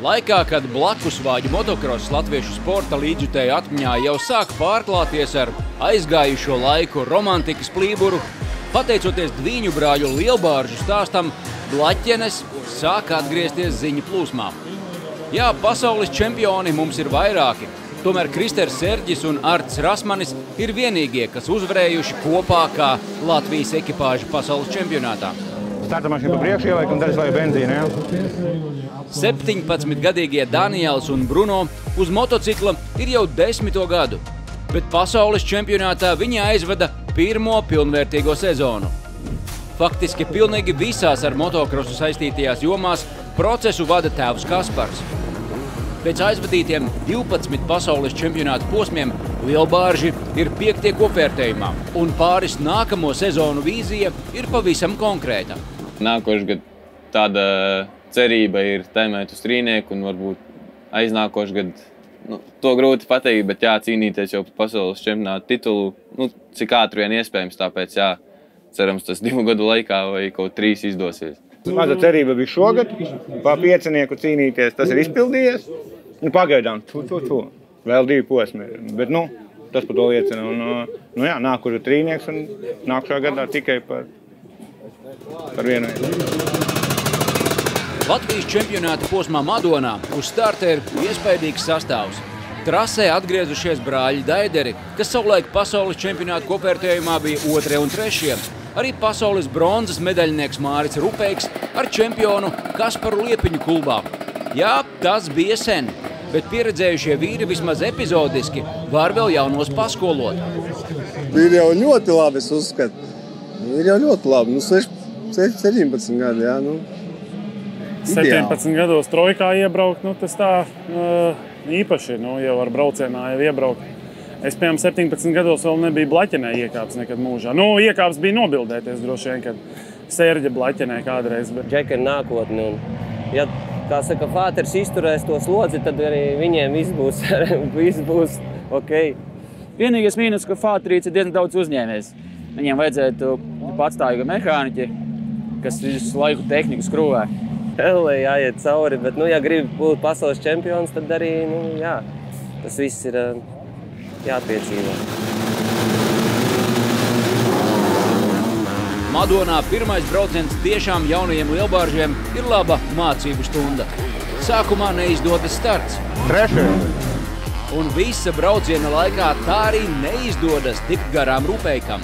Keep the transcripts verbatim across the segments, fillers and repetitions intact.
Laikā, kad blakusvāģu motokross latviešu sporta līdzjutēju atmiņā jau sāk pārklāties ar aizgājušo laiku romantikas plīburu, pateicoties Dviņu brāļu lielbāržu stāstam, Blaķenes sāk atgriezties ziņu plūsmā. Jā, pasaules čempioni mums ir vairāki, tomēr Kristers Serģis un Artis Rasmanis ir vienīgie, kas uzvarējuši kopā kā Latvijas ekipāža pasaules čempionātā. Starta mašīna pa priekšu ieliek un daļas lai benzīna, jā? septiņpadsmitgadīgie Daniels un Bruno uz motocikla ir jau desmito gadu, bet pasaules čempionātā viņi aizveda pirmo pilnvērtīgo sezonu. Faktiski pilnīgi visās ar motokrosu saistītajās jomās procesu vada tēvs Kaspars. Pēc aizvadītiem divpadsmit pasaules čempionāta posmiem lielbārži ir piektie kopvērtējumā, un pāris nākamo sezonu vīzija ir pavisam konkrēta. Nākošais gadu tāda cerība ir tēmēt uz trīnieku, un varbūt aiznākošais gadu, nu, to grūti pateikt, bet jā, cīnīties jau par pasaules čempionāta titulu, nu, cik ātri vien iespējams, tāpēc jā, cerams tas divu gadu laikā vai kaut trīs izdosies. Maza cerība bija šogad, pa piecinieku cīnīties, tas ir izpildījies. Nu, pagaidām, tu, tu, tu. Vēl divi posmi, bet nu, tas par to liecina. Un, nu jā, nākuši trīnieks un nākušā gadā tikai par, par vienu. Latvijas čempionāta posmā Madonā uz starta ir iespaidīgs sastāvs. Trasē atgriezušies brāļi Daideri, kas savulaik pasaules čempionāta kopvērtējumā bija otrie un trešie. Arī pasaules bronzas medaļnieks Māris Rupeiks ar čempionu Kasparu Liepiņu klubā. Jā, tas bija sen, bet pieredzējušie vīri vismaz epizodiski var vēl jaunos paskolot. Ir jau ļoti labi, es uzskatu. Ir jau ļoti labi. Nu, septiņpadsmit gadi, jā, nu. septiņpadsmit gados trojkā iebraukt, nu, tas tā uh, īpaši, nu, jau ar braucienā jau iebraukt. Es, piemēram, septiņpadsmit gados vēl nebija Blaķenē iekāps nekad mūžā. Nu, iekāps bija nobildēties droši vien, kad Serģa Blaķenē kādreiz. Bet... Džeka ir nākotne, un, ja, kā saka, fāters izturēs to slodzi, tad arī viņiem viss būs, viss būs ok. Vienīgais mīnus, ka fāterīts ir diezgan daudz uzņēmējs. Viņiem vajadzētu patstāvīga mehāniķi, kas visu laiku tehniku skrūvē. Hellē jāiet cauri, bet, nu, ja grib būt pasaules čempions, tad arī, nu, jā, tas viss ir jāpiedzīvo. Madonā pirmais brauciens tiešām jaunajiem lielbāržiem ir laba mācību stunda. Sākumā neizdodas starts. Trešais. Un visa brauciena laikā tā arī neizdodas tikt garām Rupeikam.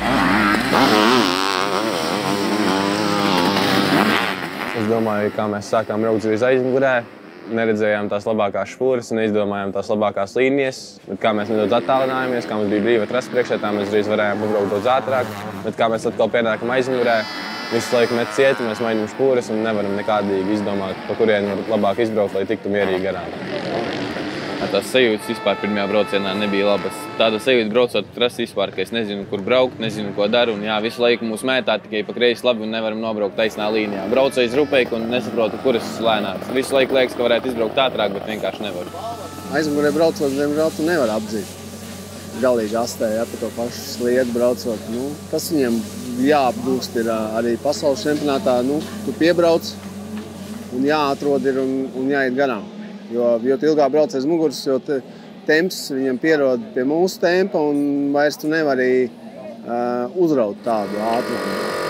Es domāju, kā mēs sākām braukt uz aizmugurē, neredzējām tās labākās špūras, neizdomājām tās labākās līnijas, bet kā mēs nedaudz attālinājāmies, kā mums bija brīva trasa priekšā, tā mēs drīz varējām pabraukt daudz ātrāk, bet kā mēs atkal pienākam aizmugurē, visu laiku met cieti, mēs mainām špūras un nevaram nekādīgi izdomāt, pa kurien var labāk izbraukt, lai tiktu mierīgi garām. Tās sajūtas vispār pirmajā braucienā nebija labas. Tāda sajūta braucot trasi vispār, ka es nezinu, kur braukt, nezinu, ko daru. Un jā, visu laiku mūs mētā tikai pa kreisi labi un nevaram nobraukt taisnā līnijā. Braucu aiz Rupeiku un nesaprotu, kuras lēnāts. Visu laiku liekas, ka varētu izbraukt ātrāk, bet vienkārši nevaru. Aizmugurē braucot, diemžēl tu nevar apdzīt. Galīgi astē, ja, pa to pašu sliedu braucot. Nu, tas viņiem jāapgūst ir arī pasaules čempionātā. Nu, tu piebrauc un jāatrod ir un, un jāiet garām. Jo, jo tu ilgāk brauc aiz muguras, jo te, temps viņam pierod pie mūsu tempa un vairs tu nevari uh, uzraut tādu ātrumu.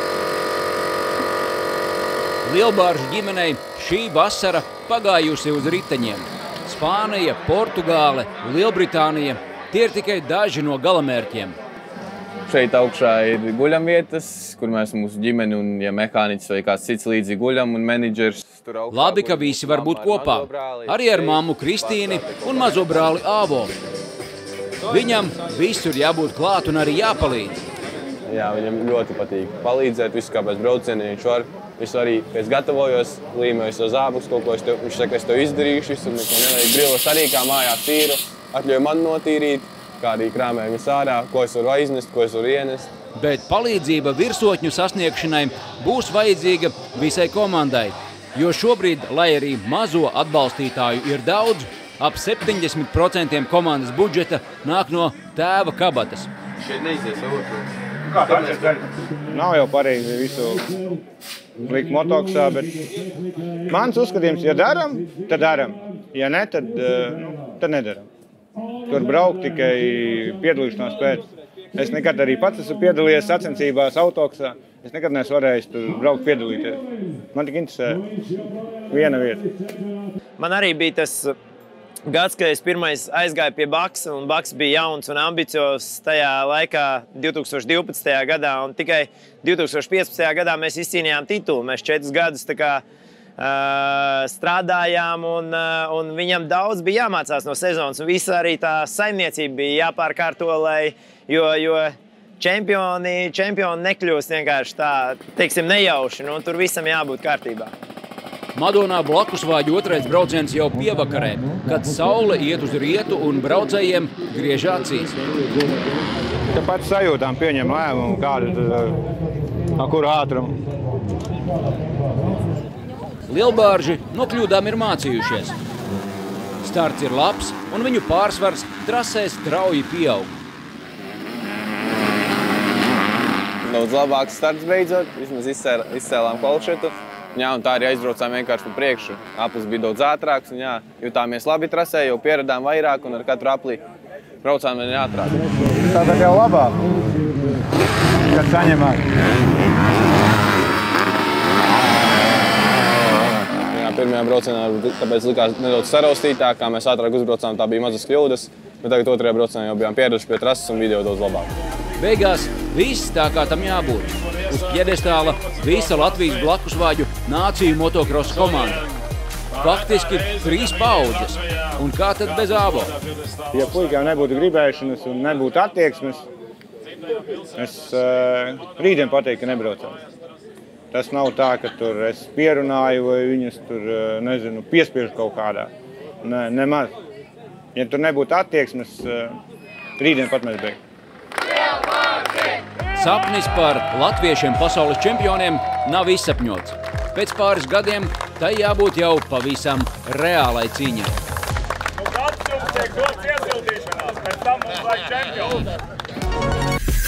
Lielbāržu ģimenei šī vasara pagājusi uz riteņiem. Spānija, Portugāle, Lielbritānija – tie ir tikai daži no galamērķiem. Šeit augšā ir guļamvietas, kur mēs mūsu ģimeni un, ja mehāniķis vai kāds cits līdzi guļam un menedžers. Labi, ka visi var būt kopā, arī ar mammu Kristīni un mazo brāli Āvo. Viņam visur jābūt klāt un arī jāpalīdz. Jā, viņam ļoti patīk palīdzēt, visu kā pēc brauciena, viņš var. Visu arī, kad es gatavojos, līmējos to zābuks, kaut ko es tev, viņš saka, es tev izdarīšu, visu, un neko nevajag brilles arī kā mājās tīru, atļauj man notīrīt, kā arī krāmē viņas ārā, ko es varu aiznest, ko es varu ienest. Bet palīdzība virsotņu sasniegšanai būs vajadzīga visai komandai. Jo šobrīd, lai arī mazo atbalstītāju ir daudz, ap septiņdesmit procentiem komandas budžeta nāk no tēva kabatas. Šeit neizies otru. Nav jau pareizi visu likt motoksā, bet mans uzskatījums, ja daram, tad daram. Ja ne, tad, nu, tad nedaram. Tur braukt tikai piedalīšanās pēc. Es nekad arī pats esmu piedalījies sacensībās autoksā. Es nekad neesmu varējis tur braukt piedalīties. Man tik interesē viena vieta. Man arī bija tas gads, kad es pirmais aizgāju pie Baksa, un Baks bija jauns un ambiciozs tajā laikā divi tūkstoši divpadsmitajā gadā, un tikai divi tūkstoši piecpadsmitajā gadā mēs izcīnījām titulu. Mēs četrus gadus tā kā Uh, strādājām, un, uh, un viņam daudz bija jāmācās no sezonas, un visa arī tā saimniecība bija jāpārkārto, lai, jo, jo čempioni, čempioni nekļūst vienkārši tā, teiksim, nejauši, nu, tur visam jābūt kārtībā. Madonā Blakusvāģu otrais brauciens jau pievakarē, kad saule iet uz rietu un braucējiem griež acīs. Tāpat sajūtām pieņem lēmumu, kādu, no kuru ātrumu. Lielbārži no kļūdām ir mācījušies. Starts ir labs, un viņu pārsvars trasē strauji pieaug. Daudz labāks starts beidzot, vismaz izcēlām kvalšetu. Jā, un tā arī aizbraucām vienkārši pa priekšu. Aplis bija daudz ātrāks, un jā, jutāmies labi trasē, jau pieradām vairāk, un ar katru aplī braucām vien ātrāk. Tātad jau labāk, kad saņemāk. Pirmajā braucienā tāpēc likās nedaudz saraustītāk, kā mēs ātrāk uzbraucām, tā bija mazas kļūdas, bet tagad otrajā braucienā jau bijām pieraduši pie trases un video daudz labāk. Beigās viss tā kā tam jābūt. Uz pjedestāla visa Latvijas Blakusvāģu nāciju motokrosa komanda. Faktiski trīs paudzes. Un kā tad bez ābo? Ja puikām nebūtu gribēšanas un nebūtu attieksmes, es uh, rītdien pateiktu, ka nebraucam. Tas nav tā, ka tur es pierunāju vai viņus tur, nezinu, piespiežu kaut kādā. Ne, nemaz. Ja tur nebūtu attieksmes, rītdien pat mēs beigtu. Sapnis par latviešiem pasaules čempioniem nav izsapņots. Pēc pāris gadiem tai jābūt jau pavisam reālai cīņai. Nu, gads jums tiek dots iesildīšanās, pēc tam mums vajag čempionu.